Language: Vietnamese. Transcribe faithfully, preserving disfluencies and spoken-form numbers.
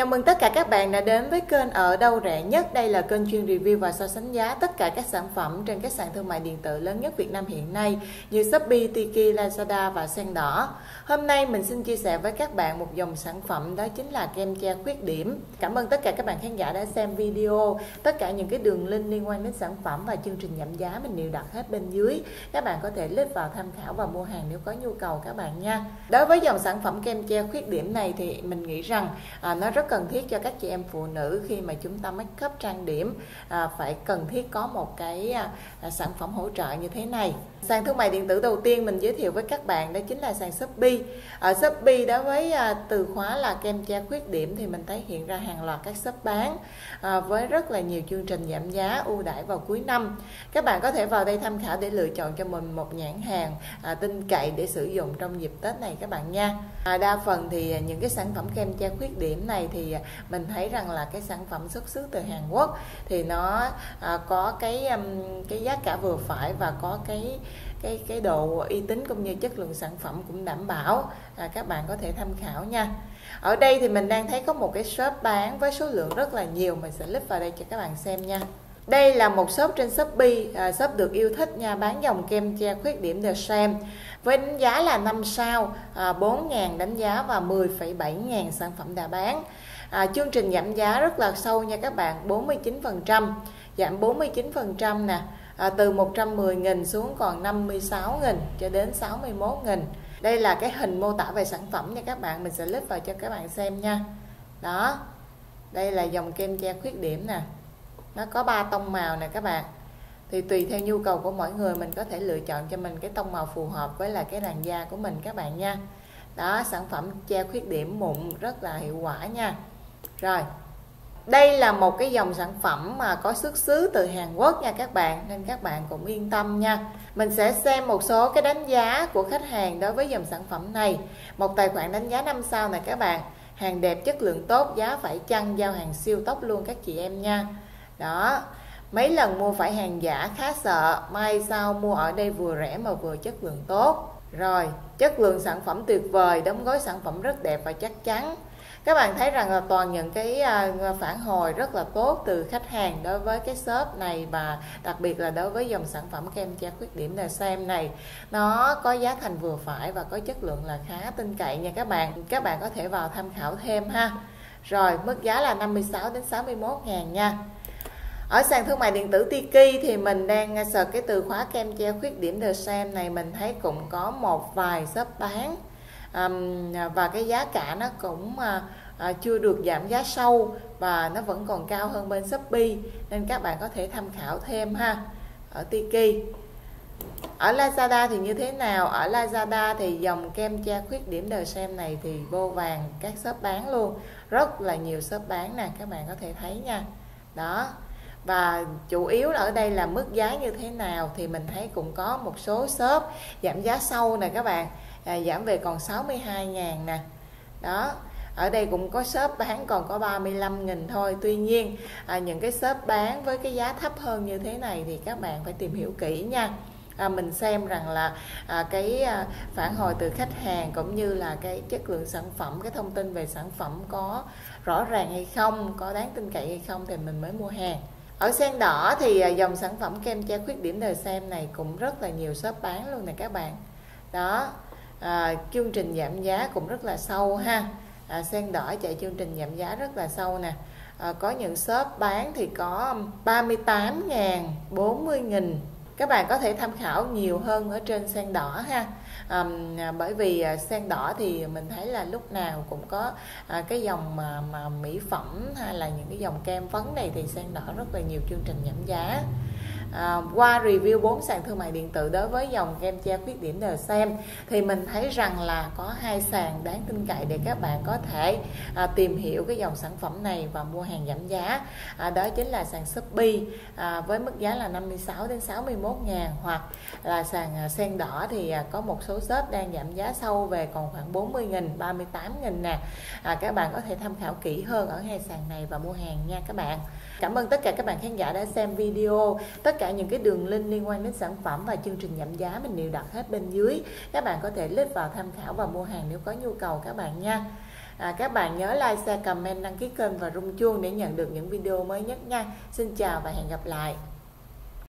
Chào mừng tất cả các bạn đã đến với kênh Ở Đâu Rẻ Nhất. Đây là kênh chuyên review và so sánh giá tất cả các sản phẩm trên các sàn thương mại điện tử lớn nhất Việt Nam hiện nay như Shopee, Tiki, Lazada và Sen Đỏ. Hôm nay mình xin chia sẻ với các bạn một dòng sản phẩm, đó chính là kem che khuyết điểm. Cảm ơn tất cả các bạn khán giả đã xem video. Tất cả những cái đường link liên quan đến sản phẩm và chương trình giảm giá mình đều đặt hết bên dưới. Các bạn có thể click vào tham khảo và mua hàng nếu có nhu cầu các bạn nha. Đối với dòng sản phẩm kem che khuyết điểm này thì mình nghĩ rằng à, nó rất cần thiết cho các chị em phụ nữ khi mà chúng ta make up trang điểm, à, phải cần thiết có một cái à, sản phẩm hỗ trợ như thế này. Sàn thương mại điện tử đầu tiên mình giới thiệu với các bạn đó chính là sàn Shopee. Ở Shopee đối với à, từ khóa là kem che khuyết điểm thì mình thấy hiện ra hàng loạt các shop bán à, với rất là nhiều chương trình giảm giá ưu đãi vào cuối năm. Các bạn có thể vào đây tham khảo để lựa chọn cho mình một nhãn hàng à, tin cậy để sử dụng trong dịp Tết này các bạn nha. À, đa phần thì những cái sản phẩm kem che khuyết điểm này thì mình thấy rằng là cái sản phẩm xuất xứ từ Hàn Quốc thì nó à, có cái um, cái giá cả vừa phải và có cái cái cái độ uy tín cũng như chất lượng sản phẩm cũng đảm bảo. À, các bạn có thể tham khảo nha. Ở đây thì mình đang thấy có một cái shop bán với số lượng rất là nhiều, mình sẽ click vào đây cho các bạn xem nha. Đây là một shop trên Shopee, à, shop được yêu thích nha, bán dòng kem che khuyết điểm The Sham với đánh giá là năm sao, à, bốn nghìn đánh giá và mười phẩy bảy nghìn sản phẩm đã bán. À, chương trình giảm giá rất là sâu nha các bạn, bốn mươi chín phần trăm, giảm bốn mươi chín phần trăm nè, à, từ một trăm mười nghìn xuống còn năm mươi sáu nghìn cho đến sáu mươi mốt nghìn. Đây là cái hình mô tả về sản phẩm nha các bạn, mình sẽ click vào cho các bạn xem nha. Đó, đây là dòng kem che khuyết điểm nè, nó có ba tông màu nè các bạn. Thì tùy theo nhu cầu của mỗi người mình có thể lựa chọn cho mình cái tông màu phù hợp với là cái làn da của mình các bạn nha. Đó, sản phẩm che khuyết điểm mụn rất là hiệu quả nha. Rồi, đây là một cái dòng sản phẩm mà có xuất xứ từ Hàn Quốc nha các bạn, nên các bạn cũng yên tâm nha. Mình sẽ xem một số cái đánh giá của khách hàng đối với dòng sản phẩm này. Một tài khoản đánh giá năm sao này các bạn, hàng đẹp, chất lượng tốt, giá phải chăng, giao hàng siêu tốc luôn các chị em nha. Đó, mấy lần mua phải hàng giả khá sợ, may sao mua ở đây vừa rẻ mà vừa chất lượng tốt. Rồi, chất lượng sản phẩm tuyệt vời, đóng gói sản phẩm rất đẹp và chắc chắn. Các bạn thấy rằng là toàn những cái phản hồi rất là tốt từ khách hàng đối với cái shop này, và đặc biệt là đối với dòng sản phẩm kem che khuyết điểm The Sham này. Nó có giá thành vừa phải và có chất lượng là khá tin cậy nha các bạn. Các bạn có thể vào tham khảo thêm ha. Rồi, mức giá là năm mươi sáu đến sáu mươi mốt nghìn nha. Ở sàn thương mại điện tử Tiki thì mình đang search cái từ khóa kem che khuyết điểm The Sham này, mình thấy cũng có một vài shop bán. Um, và cái giá cả nó cũng uh, uh, chưa được giảm giá sâu và nó vẫn còn cao hơn bên Shopee, nên các bạn có thể tham khảo thêm ha. Ở Tiki, ở Lazada thì như thế nào? Ở Lazada thì dòng kem che khuyết điểm The Sham này thì vô vàng các shop bán luôn, rất là nhiều shop bán nè, các bạn có thể thấy nha. Đó, và chủ yếu là ở đây là mức giá như thế nào thì mình thấy cũng có một số shop giảm giá sâu nè các bạn, à, giảm về còn sáu mươi hai nghìn nè. Đó, ở đây cũng có shop bán còn có ba mươi lăm nghìn thôi. Tuy nhiên à, những cái shop bán với cái giá thấp hơn như thế này thì các bạn phải tìm hiểu kỹ nha. À, mình xem rằng là à, cái à, phản hồi từ khách hàng cũng như là cái chất lượng sản phẩm, cái thông tin về sản phẩm có rõ ràng hay không, có đáng tin cậy hay không thì mình mới mua hàng. Ở Sen Đỏ thì à, dòng sản phẩm kem che khuyết điểm The Sham này cũng rất là nhiều shop bán luôn nè các bạn. Đó, à, chương trình giảm giá cũng rất là sâu ha. À, Sen Đỏ chạy chương trình giảm giá rất là sâu nè. À, có những shop bán thì có ba mươi tám nghìn, bốn mươi nghìn. Các bạn có thể tham khảo nhiều hơn ở trên Sen Đỏ ha. À, bởi vì à, Sen Đỏ thì mình thấy là lúc nào cũng có à, cái dòng mà, mà mỹ phẩm hay là những cái dòng kem phấn này thì Sen Đỏ rất là nhiều chương trình giảm giá. À, qua review bốn sàn thương mại điện tử đối với dòng kem che khuyết điểm The Sham thì mình thấy rằng là có hai sàn đáng tin cậy để các bạn có thể à, tìm hiểu cái dòng sản phẩm này và mua hàng giảm giá. À, đó chính là sàn Shopee à, với mức giá là năm mươi sáu đến sáu mươi mốt nghìn, hoặc là sàn à, Sen Đỏ thì à, có một số shop đang giảm giá sâu về còn khoảng bốn mươi nghìn, ba mươi tám nghìn nè. À, các bạn có thể tham khảo kỹ hơn ở hai sàn này và mua hàng nha các bạn. Cảm ơn tất cả các bạn khán giả đã xem video. Tất cả những cái đường link liên quan đến sản phẩm và chương trình giảm giá mình đều đặt hết bên dưới. Các bạn có thể click vào tham khảo và mua hàng nếu có nhu cầu các bạn nha. À, các bạn nhớ like, share, comment, đăng ký kênh và rung chuông để nhận được những video mới nhất nha. Xin chào và hẹn gặp lại.